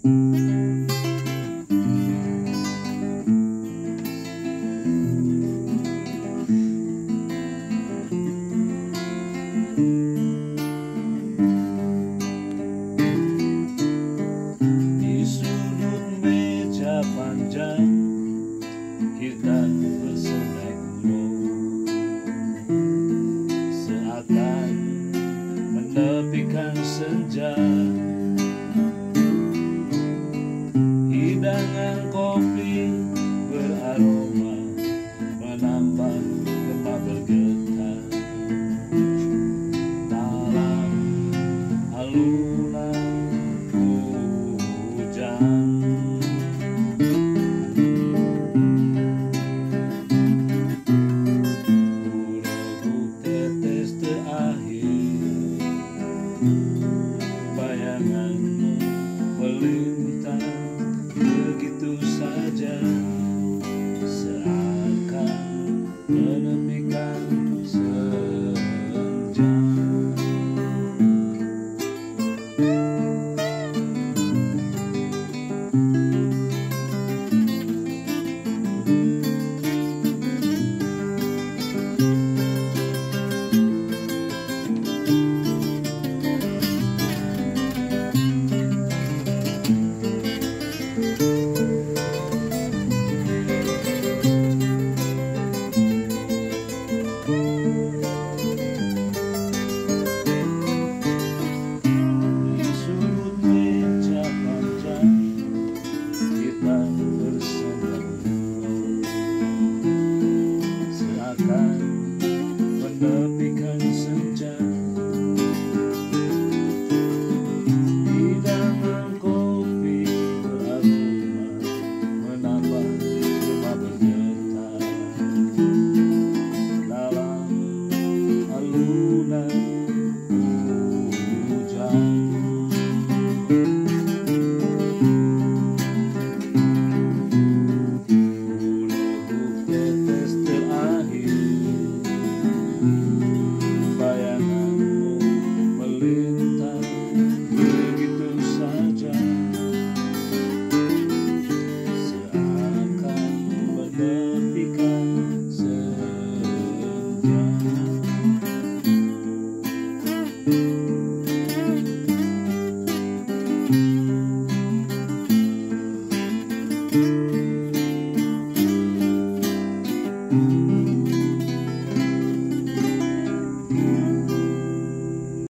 Di sudut meja panjang kita bersandar gurau, seakan menepikan senja. Hidangan kopi beraroma menambah gempa bergetar dalam alunan hujan. Kurebut tetes terakhir, bayanganmu melintang begitu saja, seakan menepikan senja. Di sudut meja panjang kita bersandar gurau, seakan menepikan senja. Hidangan kopi beraroma menambah gempa bergetar dalam alunan hujan.